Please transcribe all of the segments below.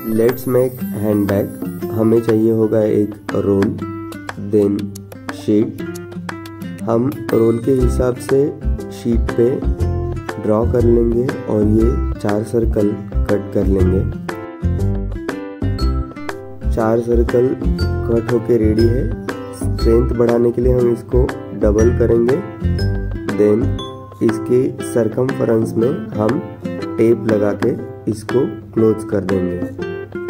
Let's make hand bag. हमें चाहिए होगा एक रोल, देन शीट। हम रोल के हिसाब से शीट पे ड्रॉ कर लेंगे और ये 4 सर्कल कट कर लेंगे। 4 सर्कल कट होके रेडी है। स्ट्रेंथ बढ़ाने के लिए हम इसको डबल करेंगे। देन इसके सरकमफरेंस में हम टेप लगा के इसको क्लोज कर देंगे।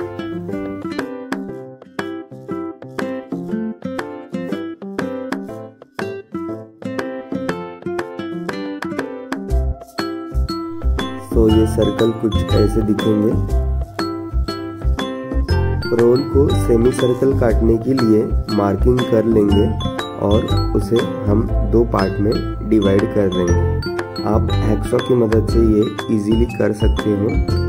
तो ये सर्कल कुछ ऐसे दिखेंगे। रोल को सेमी सर्कल काटने के लिए मार्किंग कर लेंगे और उसे हम 2 पार्ट में डिवाइड कर देंगे। आप हैक्सॉ की मदद से ये इजीली कर सकते हो।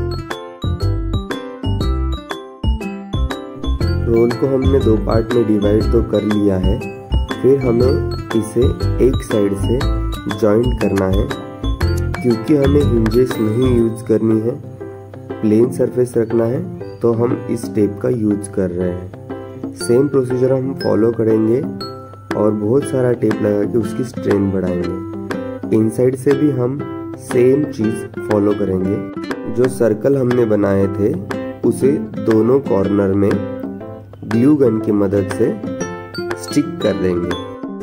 रोल को हमने 2 पार्ट में डिवाइड तो कर लिया है। फिर हमें इसे एक साइड से जॉइंट करना है। क्योंकि हमें हिंजेस नहीं यूज करनी है, प्लेन सरफेस रखना है, तो हम इस टेप का यूज कर रहे हैं। सेम प्रोसीजर हम फॉलो करेंगे और बहुत सारा टेप लगा के उसकी स्ट्रेंथ बढ़ाएंगे। इनसाइड से भी हम सेम चीज फॉलो करेंगे। जो सर्कल हमने बनाए थे उसे दोनों कॉर्नर में ग्लू गन की मदद से स्टिक कर देंगे।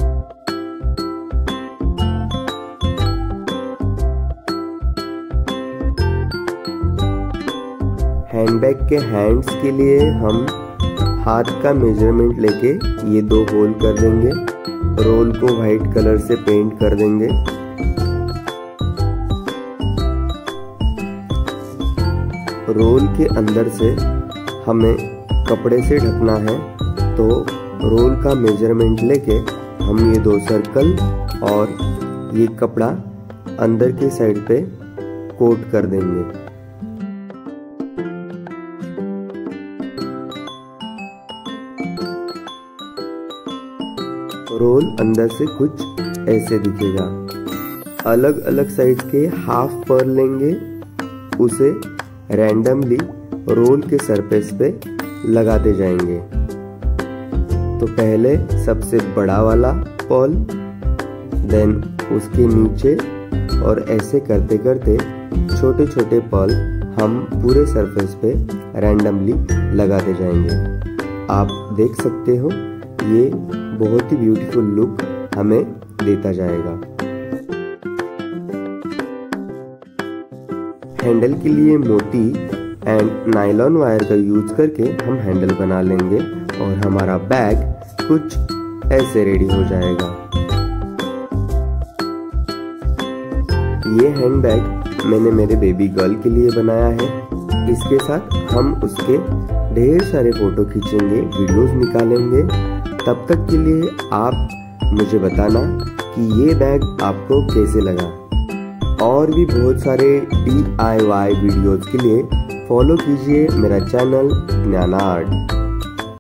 हैंडबैग के हैंड्स के लिए हम हाथ का मेजरमेंट लेके ये 2 होल कर देंगे। रोल को व्हाइट कलर से पेंट कर देंगे। रोल के अंदर से हमें कपड़े से ढकना है, तो रोल का मेजरमेंट लेके हम ये 2 सर्कल और ये कपड़ा अंदर के साइड पे कोट कर देंगे। रोल अंदर से कुछ ऐसे दिखेगा। अलग अलग साइज के हाफ पर्ल लेंगे, उसे रैंडमली रोल के सरफेस पे लगाते जाएंगे। तो पहले सबसे बड़ा वाला पर्ल, देन उसके नीचे, और ऐसे करते करते छोटे छोटे पर्ल हम पूरे सरफेस पे रैंडमली लगाते जाएंगे। आप देख सकते हो ये बहुत ही ब्यूटीफुल लुक हमें देता जाएगा। हैंडल के लिए मोटी एंड नायलॉन वायर का यूज करके हम हैंडल बना लेंगे और हमारा बैग कुछ ऐसे रेडी हो जाएगा। ये हैंड बैग मैंने मेरे बेबी गर्ल के लिए बनाया है। इसके साथ हम उसके ढेर सारे फोटो खींचेंगे, वीडियोस निकालेंगे। तब तक के लिए आप मुझे बताना कि ये बैग आपको कैसे लगा। और भी बहुत सारे DIY वीडियोस के लिए फॉलो कीजिए मेरा चैनल ज्ञानार्ट।